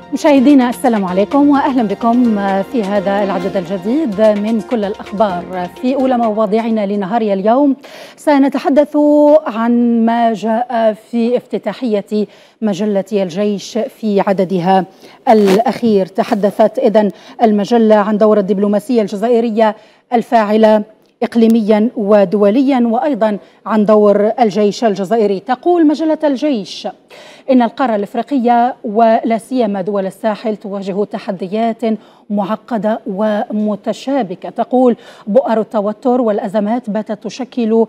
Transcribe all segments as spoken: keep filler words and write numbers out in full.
مشاهدينا السلام عليكم واهلا بكم في هذا العدد الجديد من كل الاخبار. في اولى مواضيعنا لنهار اليوم سنتحدث عن ما جاء في افتتاحيه مجله الجيش في عددها الاخير. تحدثت اذن المجله عن دور الدبلوماسيه الجزائريه الفاعله إقليميا ودوليا وأيضا عن دور الجيش الجزائري. تقول مجلة الجيش إن القارة الإفريقية ولا سيما دول الساحل تواجه تحديات معقدة ومتشابكة. تقول بؤر التوتر والأزمات باتت تشكل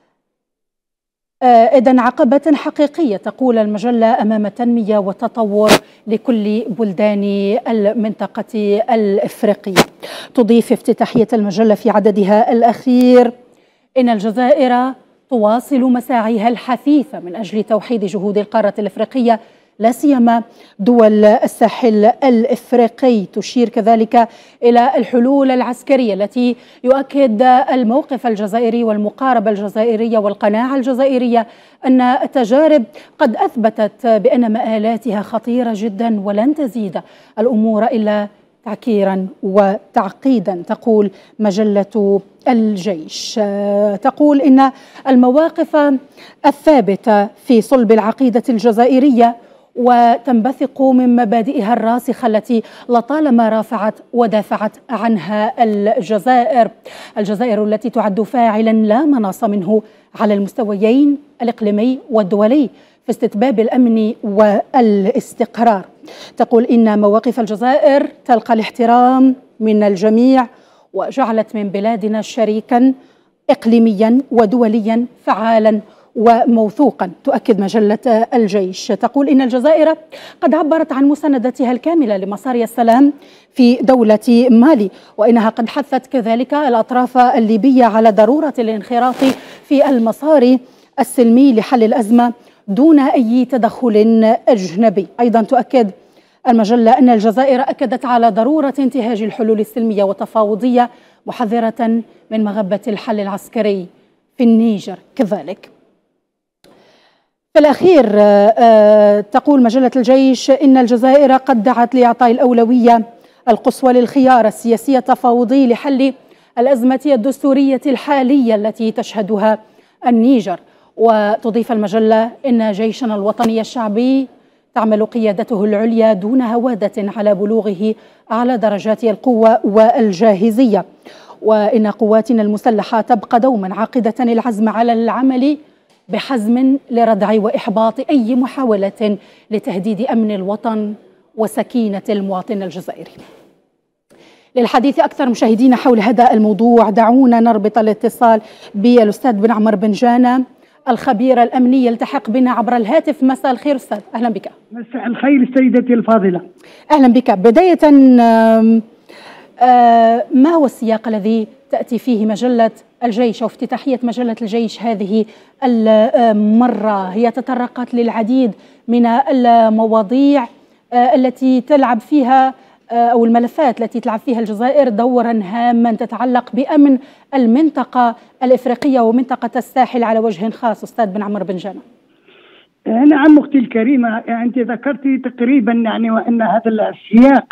إذن عقبة حقيقية، تقول المجلة، أمام التنمية والتطور لكل بلدان المنطقة الإفريقية. تضيف افتتاحية المجلة في عددها الأخير إن الجزائر تواصل مساعيها الحثيثة من أجل توحيد جهود القارة الإفريقية لا سيما دول الساحل الإفريقي. تشير كذلك إلى الحلول العسكرية التي يؤكد الموقف الجزائري والمقاربة الجزائرية والقناعة الجزائرية أن التجارب قد أثبتت بأن مآلاتها خطيرة جدا ولن تزيد الأمور إلا تعكيرا وتعقيدا. تقول مجلة الجيش، تقول إن المواقف الثابتة في صلب العقيدة الجزائرية وتنبثق من مبادئها الراسخة التي لطالما رافعت ودافعت عنها الجزائر. الجزائر التي تعد فاعلا لا مناص منه على المستويين الإقليمي والدولي في استتباب الأمن والاستقرار. تقول إن مواقف الجزائر تلقى الاحترام من الجميع وجعلت من بلادنا شريكا إقليميا ودوليا فعالا وموثوقا. تؤكد مجلة الجيش، تقول إن الجزائر قد عبرت عن مساندتها الكاملة لمسار السلام في دولة مالي، وإنها قد حثت كذلك الأطراف الليبية على ضرورة الانخراط في المسار السلمي لحل الأزمة دون أي تدخل أجنبي. أيضا تؤكد المجلة أن الجزائر أكدت على ضرورة انتهاج الحلول السلمية والتفاوضية، محذرة من مغبة الحل العسكري في النيجر كذلك. في الأخير تقول مجلة الجيش إن الجزائر قد دعت لإعطاء الأولوية القصوى للخيار السياسي التفاوضي لحل الأزمة الدستورية الحالية التي تشهدها النيجر. وتضيف المجلة إن جيشنا الوطني الشعبي تعمل قيادته العليا دون هوادة على بلوغه أعلى درجات القوة والجاهزية، وإن قواتنا المسلحة تبقى دوما عاقدة العزم على العمل بحزم لردع وإحباط أي محاولة لتهديد أمن الوطن وسكينة المواطن الجزائري. للحديث أكثر مشاهدينا حول هذا الموضوع دعونا نربط الاتصال بالأستاذ بن عمر بنجانة الخبير الأمني يلتحق بنا عبر الهاتف. مساء الخير أستاذ، أهلا بك. مساء الخير سيدتي الفاضلة. أهلا بك. بداية ما هو السياق الذي تأتي فيه مجلة الجيش أو افتتاحية مجلة الجيش هذه المرة؟ هي تطرقت للعديد من المواضيع التي تلعب فيها أو الملفات التي تلعب فيها الجزائر دورا هاما تتعلق بأمن المنطقة الإفريقية ومنطقة الساحل على وجه خاص. أستاذ بن عمر بنجانة. نعم أختي الكريمة، أنت ذكرتي تقريبا يعني وأن هذا السياق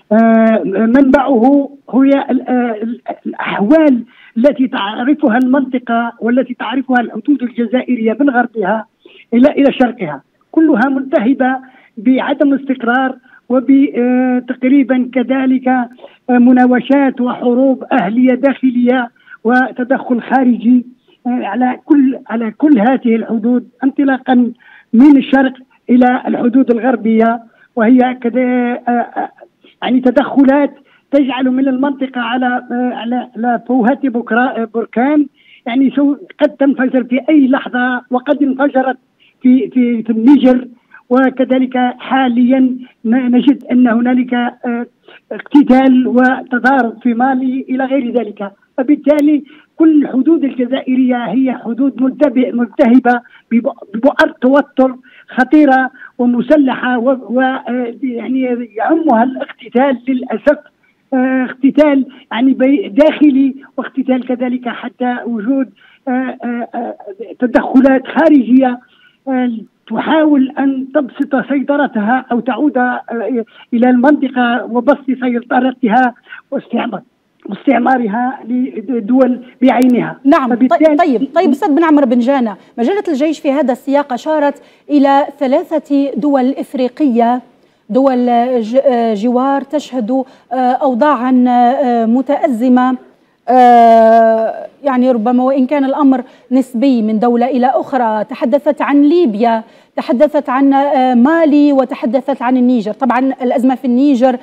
منبعه هي الأحوال التي تعرفها المنطقة والتي تعرفها الحدود الجزائرية من غربها إلى إلى شرقها، كلها ملتهبة بعدم استقرار وبتقريبا كذلك مناوشات وحروب أهلية داخلية وتدخل خارجي على كل على كل هذه الحدود، انطلاقا من الشرق إلى الحدود الغربية، وهي كذا يعني تدخلات تجعل من المنطقة على على على فوهة بركان، يعني قد تنفجر في أي لحظة، وقد انفجرت في في في النيجر، وكذلك حاليا نجد أن هنالك اقتتال وتضارب في مالي إلى غير ذلك. فبالتالي كل الحدود الجزائرية هي حدود ملتهبة ببؤر توتر خطيرة ومسلحة، ويعني يعمها الاقتتال للأسف، اقتتال يعني داخلي واقتتال كذلك حتى وجود تدخلات خارجية تحاول أن تبسط سيطرتها أو تعود إلى المنطقة وبسط سيطرتها واستعمار واستعمارها لدول بعينها. نعم. طيب طيب أستاذ بن عمرو بنجانة، مجلة الجيش في هذا السياق أشارت إلى ثلاثة دول إفريقية، دول جوار تشهد أوضاعا متأزمة، يعني ربما وإن كان الأمر نسبي من دولة إلى أخرى. تحدثت عن ليبيا، تحدثت عن مالي، وتحدثت عن النيجر. طبعا الأزمة في النيجر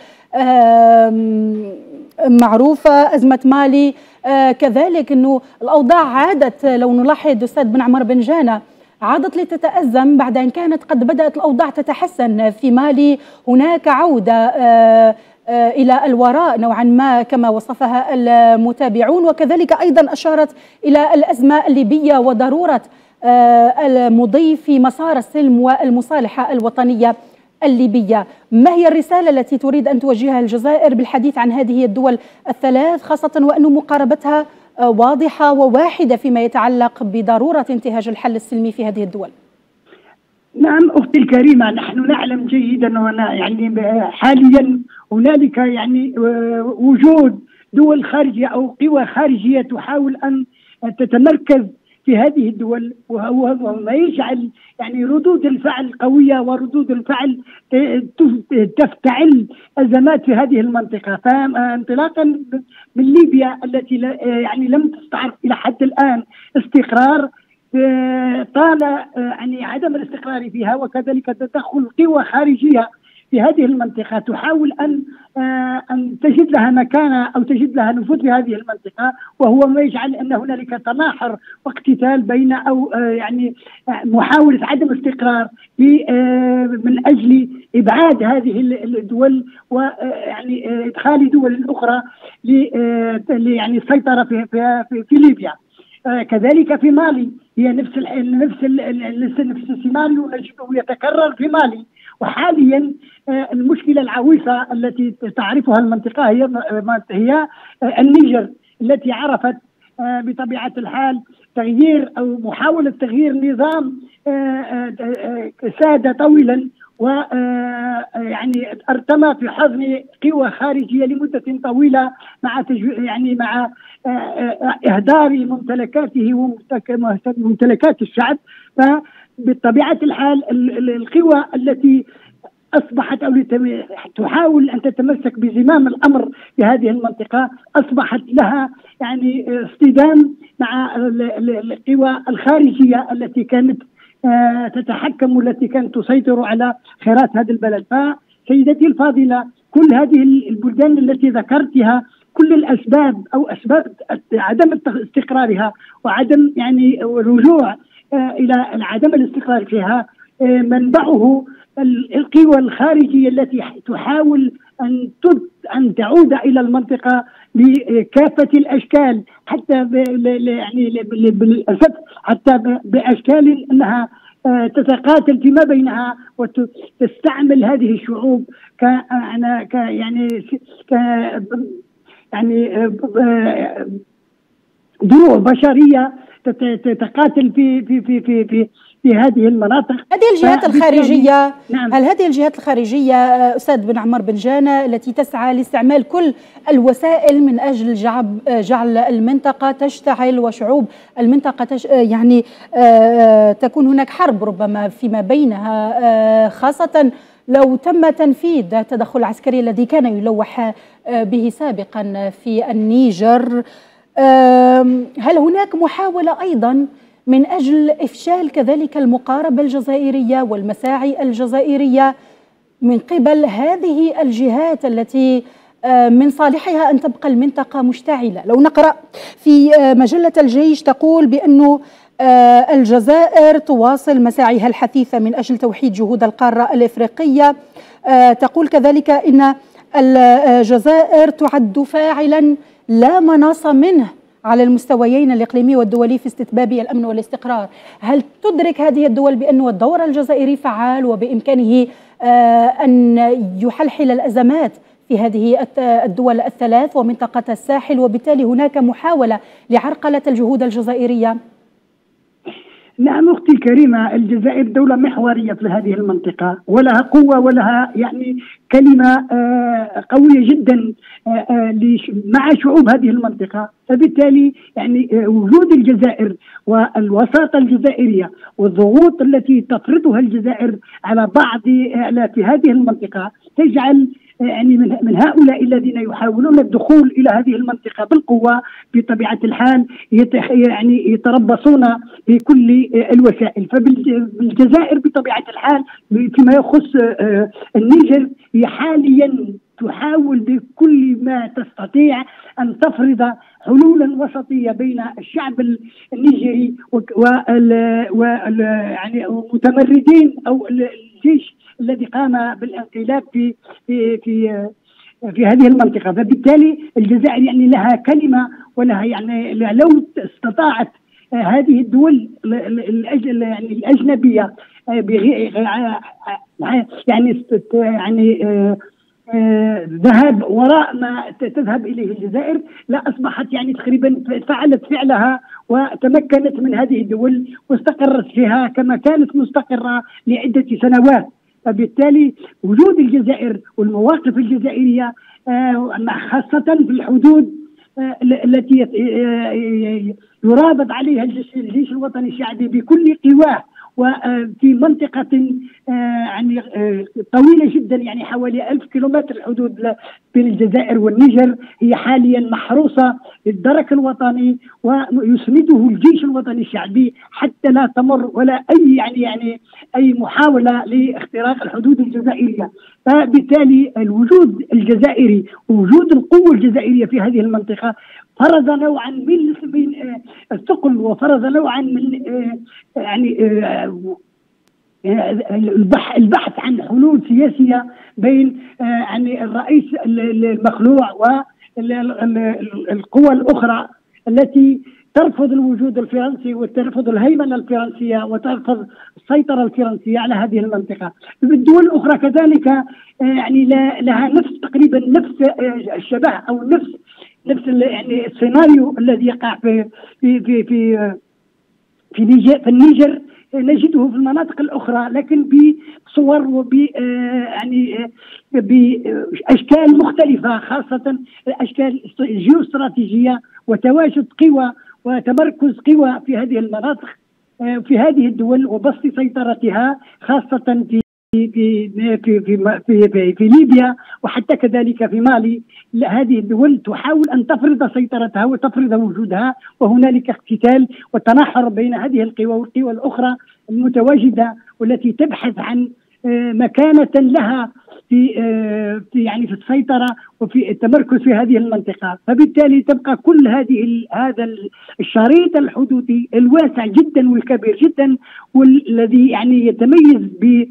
معروفة، أزمة مالي كذلك، أنه الأوضاع عادت، لو نلاحظ أستاذ بن عمرو بنجانة، عادت لتتأزم بعد أن كانت قد بدأت الأوضاع تتحسن. في مالي هناك عودة إلى الوراء نوعا ما كما وصفها المتابعون، وكذلك أيضا أشارت إلى الأزمة الليبية وضرورة المضي في مسار السلم والمصالحة الوطنية الليبية. ما هي الرسالة التي تريد أن توجهها الجزائر بالحديث عن هذه الدول الثلاث، خاصة وأن مقاربتها واضحة وواحدة فيما يتعلق بضرورة انتهاج الحل السلمي في هذه الدول؟ نعم أختي الكريمة، نحن نعلم جيدا يعني حاليا هنالك يعني وجود دول خارجية أو قوى خارجية تحاول أن تتمركز في هذه الدول، وهو ما يجعل يعني ردود الفعل قوية وردود الفعل تفتعل أزمات في هذه المنطقة. فانطلاقا من ليبيا التي يعني لم تستعرض إلى حد الآن استقرار، طال يعني عدم الاستقرار فيها، وكذلك تدخل قوى خارجية في هذه المنطقة تحاول أن أن تجد لها مكانة أو تجد لها نفوذ في هذه المنطقة، وهو ما يجعل أن هنالك تناحر واقتتال بين أو يعني محاولة عدم استقرار من أجل إبعاد هذه الدول ويعني إدخال دول أخرى يعني السيطرة في في في ليبيا. كذلك في مالي هي نفس ال نفس ال نفس السيناريو نجده يتكرر في مالي. وحاليا المشكلة العويصة التي تعرفها المنطقة هي هي النيجر، التي عرفت بطبيعة الحال تغيير أو محاولة تغيير نظام ساد طويلا، ويعني ارتمى في حضن قوى خارجية لمدة طويلة مع يعني مع إهدار ممتلكاته وممتلكات الشعب. فبطبيعة الحال القوى التي أصبحت أو تحاول أن تتمسك بزمام الأمر في هذه المنطقة أصبحت لها يعني اصطدام مع القوى الخارجية التي كانت تتحكم والتي كانت تسيطر على خيرات هذا البلد. فسيدتي الفاضلة، كل هذه البلدان التي ذكرتها، كل الأسباب أو أسباب عدم استقرارها وعدم يعني الرجوع إلى عدم الاستقرار فيها منبعه القوى الخارجية التي تحاول أن أن تعود إلى المنطقة بكافة الأشكال، حتى يعني بالأسف حتى بأشكال أنها تتقاتل فيما بينها وتستعمل هذه الشعوب ك يعني ك يعني دروع بشرية تتقاتل في في في في في, في هذه المناطق. هذه الجهات الخارجية، نعم. هل هذه الجهات الخارجية أستاذ بن عمرو بنجانة التي تسعى لاستعمال كل الوسائل من أجل جعب جعل المنطقة تشتعل وشعوب المنطقة تش يعني تكون هناك حرب ربما فيما بينها، خاصة لو تم تنفيذ التدخل العسكري الذي كان يلوح به سابقا في النيجر؟ هل هناك محاولة أيضا من أجل إفشال كذلك المقاربة الجزائرية والمساعي الجزائرية من قبل هذه الجهات التي من صالحها أن تبقى المنطقة مشتعلة؟ لو نقرأ في مجلة الجيش تقول بأنه الجزائر تواصل مساعيها الحثيثة من أجل توحيد جهود القارة الإفريقية. تقول كذلك إن الجزائر تعد فاعلا لا مناص منه على المستويين الإقليمي والدولي في استتباب الأمن والاستقرار. هل تدرك هذه الدول بأن الدور الجزائري فعال وبإمكانه أن يحلحل الأزمات في هذه الدول الثلاث ومنطقة الساحل، وبالتالي هناك محاولة لعرقلة الجهود الجزائرية؟ نعم أختي الكريمة، الجزائر دولة محورية في هذه المنطقة، ولها قوة ولها يعني كلمة قوية جدا مع شعوب هذه المنطقة. فبالتالي يعني وجود الجزائر والوساطة الجزائرية والضغوط التي تفرضها الجزائر على بعض في هذه المنطقة تجعل يعني من من هؤلاء الذين يحاولون الدخول الى هذه المنطقه بالقوه بطبيعه الحال يعني يتربصون بكل الوسائل. فبالجزائر بطبيعه الحال فيما يخص النيجر هي حاليا تحاول بكل ما تستطيع ان تفرض حلولا وسطيه بين الشعب النيجري وال يعني المتمردين او الجيش الذي قام بالانقلاب في في في في هذه المنطقه. فبالتالي الجزائر يعني لها كلمه ولها يعني لو استطاعت هذه الدول يعني الاجنبيه يعني يعني ذهاب وراء ما تذهب اليه الجزائر، لا اصبحت يعني تقريبا فعلت فعلها وتمكنت من هذه الدول واستقرت فيها كما كانت مستقره لعده سنوات. فبالتالي وجود الجزائر والمواقف الجزائرية خاصة في الحدود التي يرابط عليها الجيش الوطني الشعبي بكل قواه، وفي منطقة يعني طويلة جدا يعني حوالي ألف كيلومتر الحدود بين الجزائر والنيجر هي حاليا محروسة بالدرك الوطني ويسنده الجيش الوطني الشعبي حتى لا تمر ولا أي يعني يعني أي محاولة لاختراق الحدود الجزائرية. فبالتالي الوجود الجزائري ووجود القوة الجزائرية في هذه المنطقة فرض نوعا من الثقل وفرض نوعا من يعني البحث عن حلول سياسية بين يعني الرئيس المخلوع والقوى الأخرى التي ترفض الوجود الفرنسي وترفض الهيمنة الفرنسية وترفض السيطرة الفرنسية على هذه المنطقة. الدول الأخرى كذلك يعني لها نفس تقريبا نفس الشبه أو نفس نفس يعني السيناريو الذي يقع في في في في في النيجر في النيجر نجده في المناطق الأخرى، لكن بصور وب يعني بأشكال مختلفة، خاصة الأشكال الجيوستراتيجية وتواجد قوى وتمركز قوى في هذه المناطق في هذه الدول وبسط سيطرتها خاصة في في في في في, في, في ليبيا وحتى كذلك في مالي. هذه الدول تحاول أن تفرض سيطرتها وتفرض وجودها، وهنالك اقتتال وتناحر بين هذه القوى والقوى الأخرى المتواجدة والتي تبحث عن مكانة لها في في يعني في السيطرة وفي التمركز في هذه المنطقة. فبالتالي تبقى كل هذه هذا الشريط الحدودي الواسع جدا والكبير جدا والذي يعني يتميز ب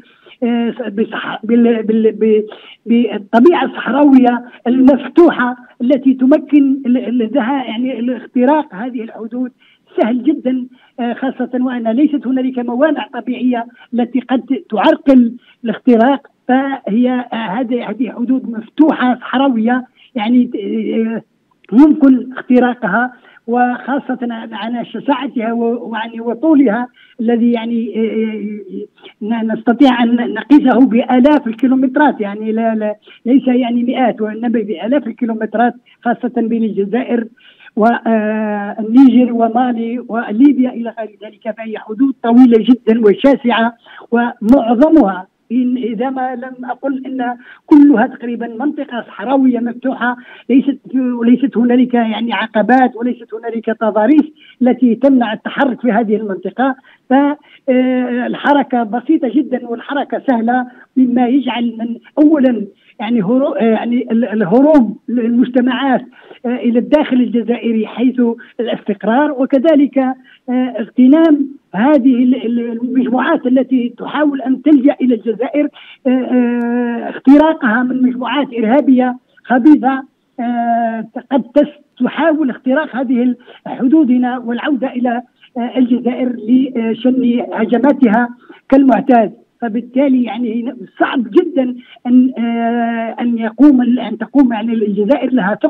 بالطبيعة الصحراوية المفتوحة التي تمكن لها يعني الاختراق هذه الحدود سهل جدا، خاصة وأن ليست هنالك موانع طبيعية التي قد تعرقل الاختراق. فهي هذه هذه حدود مفتوحة صحراوية يعني يمكن اختراقها، وخاصة على شساعتها ويعني وطولها الذي يعني نستطيع أن نقيسه بآلاف الكيلومترات، يعني لا, لا ليس يعني مئات وإنما بآلاف الكيلومترات، خاصة بين الجزائر والنيجر ومالي وليبيا إلى غير ذلك. فهي حدود طويلة جدا وشاسعة، ومعظمها إذا ما لم أقل إن كلها تقريبا منطقة صحراوية مفتوحة، ليست وليست هنالك يعني عقبات وليست هنالك تضاريس التي تمنع التحرك في هذه المنطقة. فالحركة بسيطة جدا والحركة سهلة، مما يجعل من أولا يعني هروب يعني الهروب للمجتمعات إلى الداخل الجزائري حيث الاستقرار، وكذلك اغتنام هذه المجموعات التي تحاول أن تلجأ إلى الجزائر اختراقها من مجموعات إرهابية خبيثة قد تحاول اختراق هذه حدودنا والعودة إلى الجزائر لشن هجماتها كالمعتاد. فبالتالي يعني صعب جدا ان ان يقوم ان تقوم يعني الجزائر لها ثقل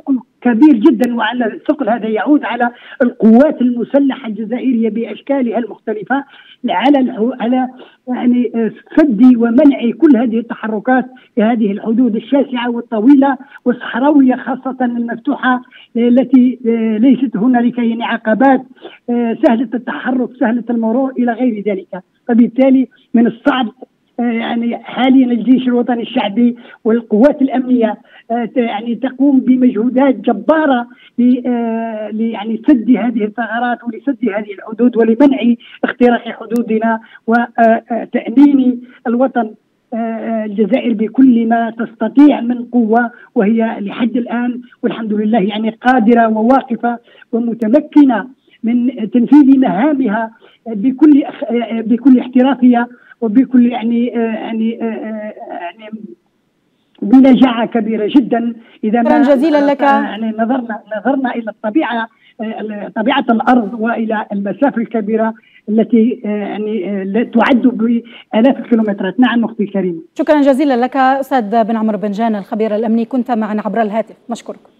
كبير جدا، وعلى الثقل هذا يعود على القوات المسلحه الجزائريه باشكالها المختلفه على على يعني سد ومنع كل هذه التحركات في هذه الحدود الشاسعه والطويله والصحراويه خاصه المفتوحه التي ليست هنالك يعني عقبات سهله التحرك سهله المرور الى غير ذلك. فبالتالي من الصعب يعني حاليا الجيش الوطني الشعبي والقوات الامنيه يعني تقوم بمجهودات جباره ل يعني سد هذه الثغرات ولسد هذه الحدود ولمنع اختراق حدودنا وتامين الوطن الجزائر بكل ما تستطيع من قوه، وهي لحد الان والحمد لله يعني قادره وواقفه ومتمكنه من تنفيذ مهامها بكل بكل احترافيه وبكل يعني يعني يعني بنجاعه كبيره جدا. اذا ما جزيلا لك. يعني نظرنا نظرنا الى الطبيعه طبيعه الارض والى المسافه الكبيره التي يعني تعد بالاف الكيلومترات. نعم اختي الكريمه. شكرا جزيلا لك استاذ بن عمرو بن جان الخبير الامني، كنت معنا عبر الهاتف، مشكورك.